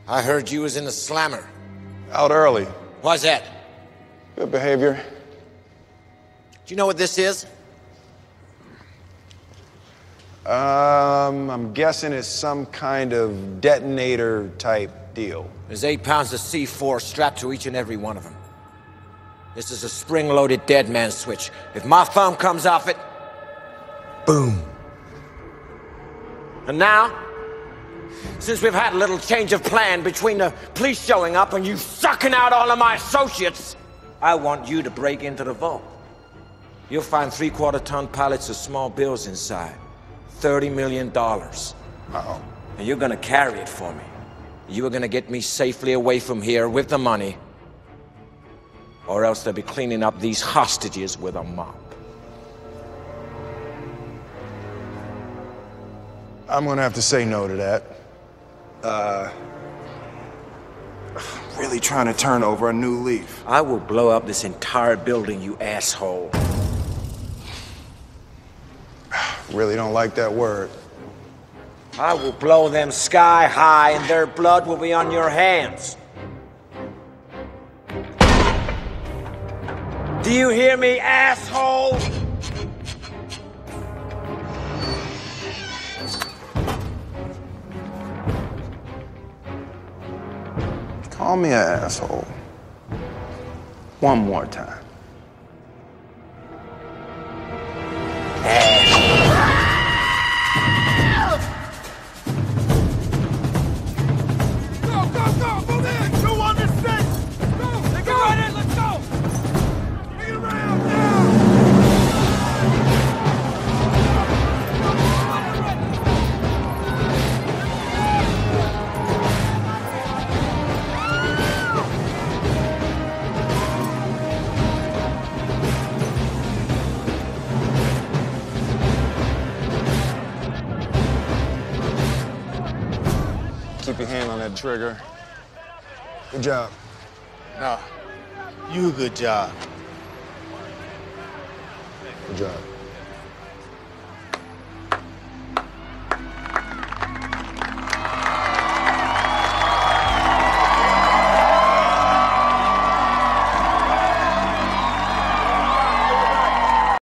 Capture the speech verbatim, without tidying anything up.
I heard you was in the slammer. Out early. Why's that? Good behavior. Do you know what this is? Um, I'm guessing it's some kind of detonator type deal. There's eight pounds of C four strapped to each and every one of them. This is a spring-loaded dead man switch. If my thumb comes off it, boom. And now, since we've had a little change of plan between the police showing up and you sucking out all of my associates, I want you to break into the vault. You'll find three-quarter ton pallets of small bills inside. thirty million dollars. Uh-oh. And you're gonna carry it for me. You are gonna get me safely away from here with the money, or else they'll be cleaning up these hostages with a mop. I'm gonna have to say no to that. Uh, I'm really trying to turn over a new leaf. I will blow up this entire building, you asshole. Really don't like that word. I will blow them sky high and their blood will be on your hands. Do you hear me, asshole? Call me an asshole. One more time. Keep your hand on that trigger. Good job. No, you good job. Good job.